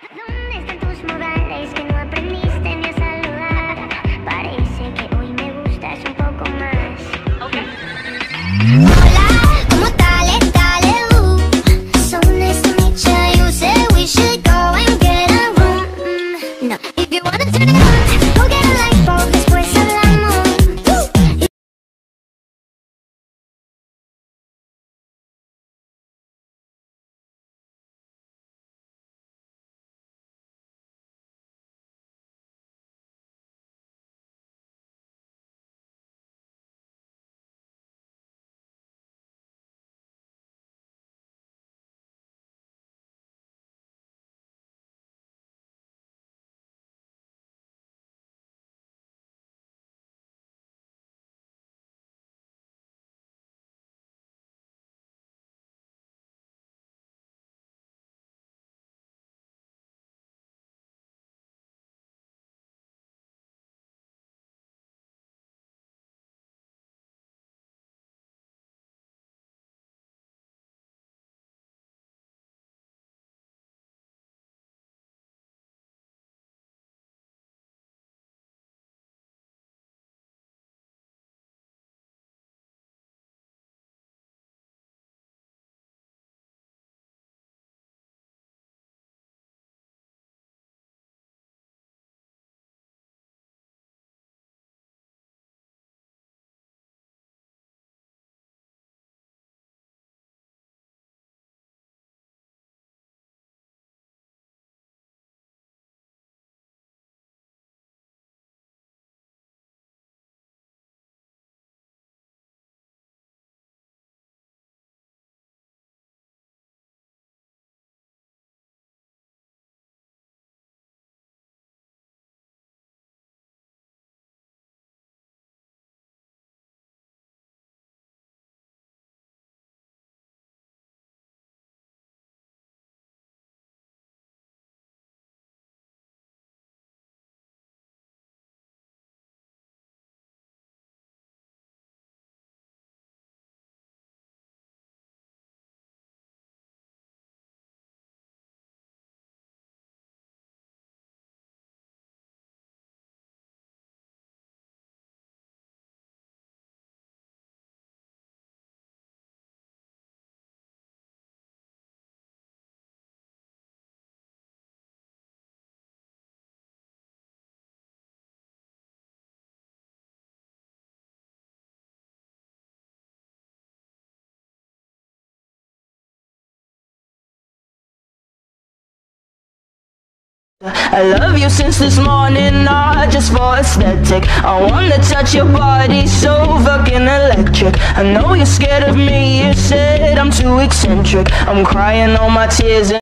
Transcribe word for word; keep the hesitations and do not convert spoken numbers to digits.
¿Dónde están tus modales que no aprendiste ni a saludar? Parece que hoy me gustas un poco más. Okay. Hola, ¿cómo tal? Dale, uh. So nice to meet you. You said we should go and get a room. Mm, no, if you wanna turn it on, go get a light bulb, después hablamos. I love you since this morning, not just for aesthetic. I wanna touch your body, so fucking electric. I know you're scared of me, you said I'm too eccentric. I'm crying all my tears and